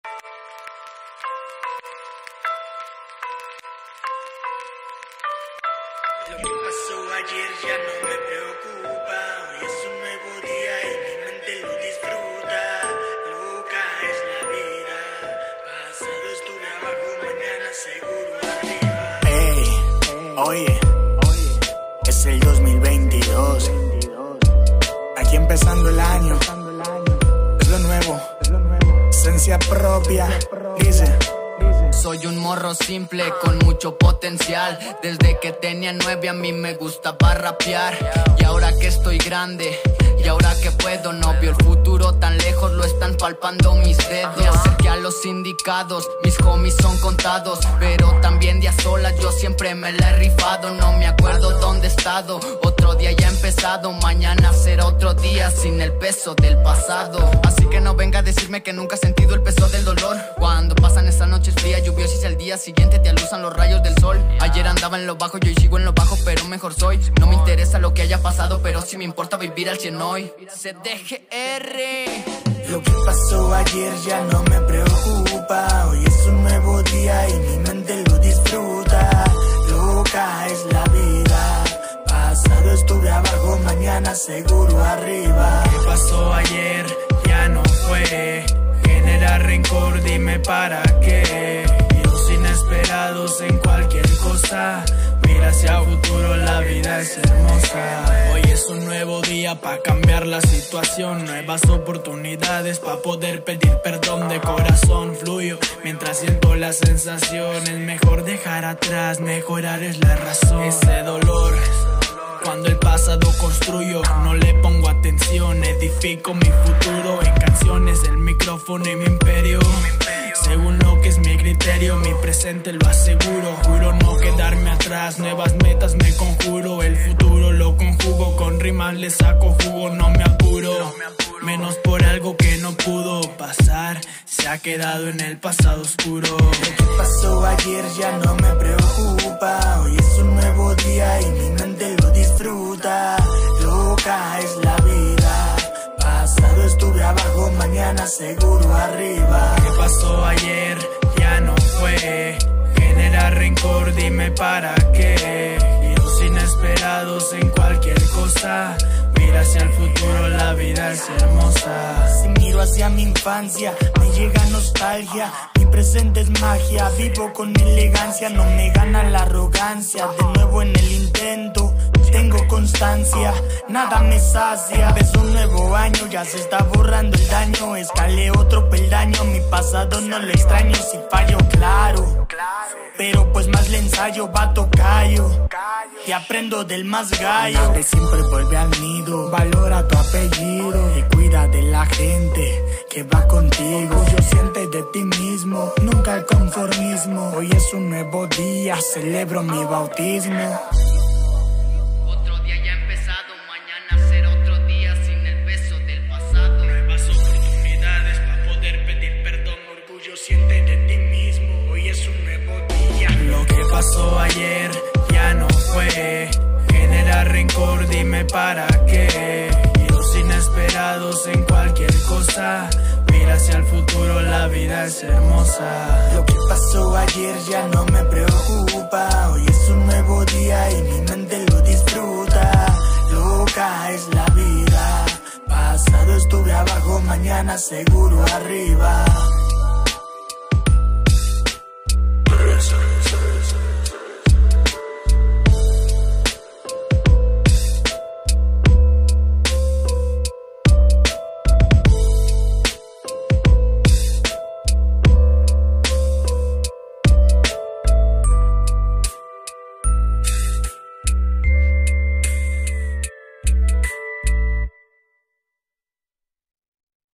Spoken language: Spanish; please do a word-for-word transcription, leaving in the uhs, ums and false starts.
Lo que pasó ayer ya no me preocupa. Hoy es un nuevo día y mi mente lo disfruta. Loca es la vida. Pasado estuve abajo, mañana seguro arriba. Ey, oye, es el dos mil veintidós. Aquí empezando el año. Es lo nuevo. Esencia propia. Dice. Soy un morro simple con mucho potencial. Desde que tenía nueve a mí me gustaba rapear. Y ahora que estoy grande, y ahora que puedo, no veo el futuro tan lejos, lo están palpando mis dedos. Me acerqué a los sindicados, mis homies son contados, pero también de a solas yo siempre me la he rifado. No me acuerdo dónde he estado, otro día ya ha empezado. Mañana será otro día sin el peso del pasado. Así que no venga a decirme que nunca has sentido el peso del dolor. Cuando pasan esas noches frías, lluviosas y al día siguiente te alusan los rayos del sol. Ayer andaba en lo bajo y hoy sigo en lo bajo, pero mejor soy. No me interesa lo que haya pasado, pero sí me importa vivir al cien hoy. C D G R. Lo que pasó ayer ya no me preocupa. Hoy es un nuevo día y mi mente lo disfruta. Loca es la vida. Pasado estuve abajo, mañana seguro arriba. ¿Qué pasó ayer? Ya no fue. Genera rencor, dime para qué. Giros inesperados en cualquier cosa. Mira hacia el futuro, la vida es hermosa. Hoy es un nuevo día pa' cambiar la situación. Nuevas oportunidades pa' poder pedir perdón. De corazón fluyo mientras siento la sensación. Es mejor dejar atrás, mejorar es la razón. Ese dolor, cuando el pasado construyo, no le pongo atención. Edifico mi futuro en canciones, el micrófono y mi imperio. Según lo que es mi criterio, mi presente lo aseguro. Juro no quedarme atrás, nuevas metas me conjuro. El futuro lo conjugo, con rimas le saco jugo. No me apuro, menos por algo que no pudo pasar. Se ha quedado en el pasado oscuro. Lo que pasó ayer ya no me preocupa. Hoy es un nuevo día y mi mente lo disfruta. Loca es la vida. Pasado estuve abajo, mañana seguro arriba. ¿Qué pasó ayer? Ya no fue. Genera rencor, dime para qué. Giros inesperados en cualquier cosa. Mira hacia el futuro, la vida es hermosa. Si miro hacia mi infancia, me llega nostalgia. Mi presente es magia, vivo con elegancia. No me gana la arrogancia, de nuevo en el intento. Tengo constancia, nada me sacia. Empezó un nuevo año, ya se está borrando el daño. Escalé otro peldaño, mi pasado no lo extraño. Si fallo, claro, pero pues más le ensayo, vato callo. Y aprendo del más gallo. De siempre vuelve al nido, valora tu apellido. Y cuida de la gente que va contigo. Yo siente de ti mismo, nunca el conformismo. Hoy es un nuevo día, celebro mi bautismo. Siente de ti mismo, hoy es un nuevo día. Lo que pasó ayer ya no fue. Genera rencor, dime para qué. Giros inesperados en cualquier cosa. Mira hacia el futuro, la vida es hermosa. Lo que pasó ayer ya no me preocupa. Hoy es un nuevo día y mi mente lo disfruta. Loca es la vida. Pasado estuve abajo, mañana seguro arriba.